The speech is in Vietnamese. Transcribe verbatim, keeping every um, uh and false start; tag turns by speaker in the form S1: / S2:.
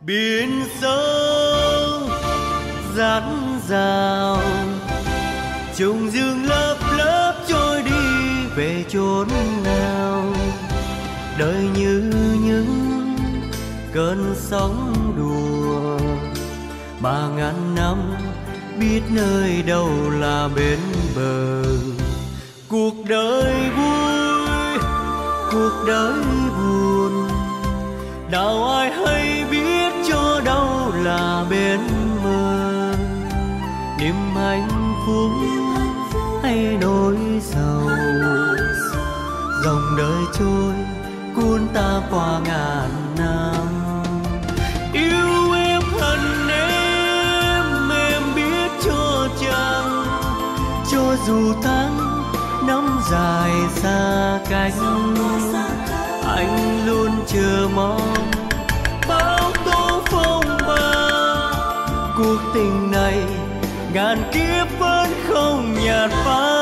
S1: biển sâu dạt dào, trùng dương lớp lớp trôi đi về chốn nào. Đời như những cơn sóng đùa, mà ngàn năm biết nơi đâu là bến bờ. Cuộc đời vui, cuộc đời buồn, nào ai hay biết cho đâu là bên mơ. Niềm hạnh phúc hay nỗi sầu, dòng đời trôi cuốn ta qua ngàn năm. Yêu em hận em, em biết cho chăng, cho dù tháng năm dài xa cách, anh luôn chờ mong bao tố phong ba. Cuộc tình này ngàn kiếp vẫn không nhạt phai.